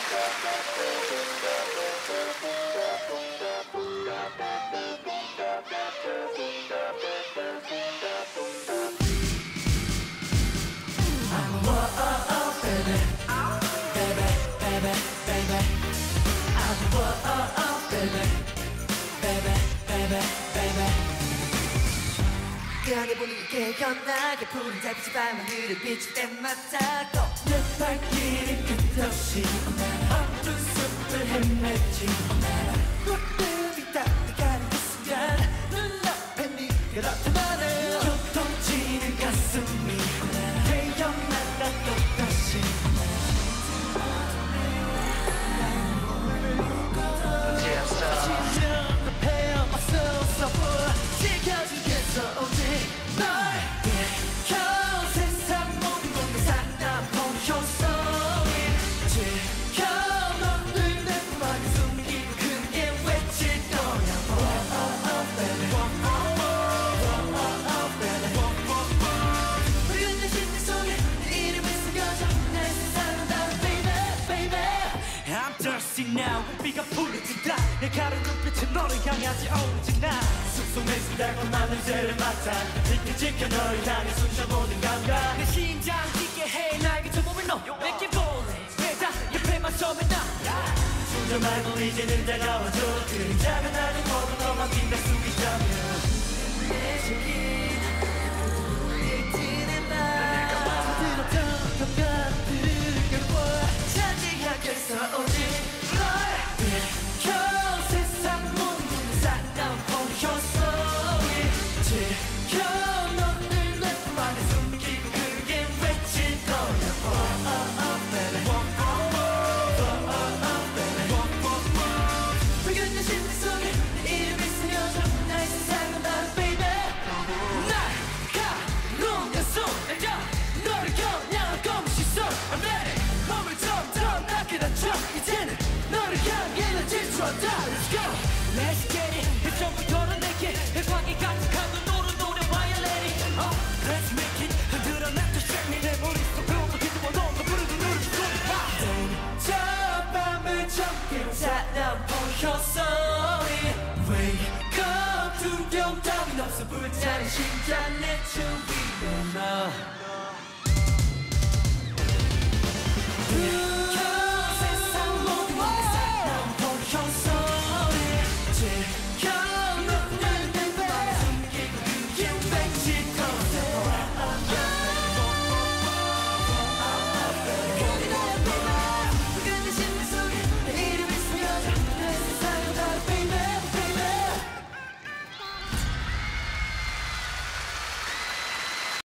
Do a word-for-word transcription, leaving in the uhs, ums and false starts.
그 안에 분위기 깨어나게 푸른 달빛이 밤 하늘을 비칠 때마다 또 내 발길이 끝없이 어두운 숲을 헤매지 꽃들이 따뜻한 그 순간 눈앞에 네가 나타나네 교통치는 가슴이 태어났다 또다시 now 비가 부르진다 내 가른 눈빛은 너를 향하지 오지 나 숲속에서 달콤한 냄새를 맡아 지켜 지켜 너를 향해 숨쉬어 모든 감각 내 심장 뛰게 해 나에게 저 몸을 넣어 내게 볼래 내다 옆에만 서면 나 충전 말고 이제는 다가와줘 그림자가 나를 보고 너만 빛날 수 있다면 내 속이 울리지는 마 들었던 감각들을 겨워 차지하겠어 오직 비켜 세상 모든 사람 멈췄어 지켜 너를 내 품 안에 숨기고 크게 외칠 거야 oh oh oh baby oh oh oh baby 불균형 심리 속에 내 이름이 스며져 나의 세상은 바로 baby 날카로운 손에 너를 겨냥한 검은 시선 I'm ready 몸을 점점 낮게 낮춰 이제는 너를 향해 난 질주한다 Let's go Let's get it 이전부터는 내게 광기 가득한 눈으로 노래 violating Oh let's make it 흔들어 놔둬 shake me 내 머릿속 배워도 기도와 너가 부르던 노래 좀 소리봐 저 밤을 적게 사람 보였어 Wake up 두려움 따윈 없어 불타는 심장 내 춤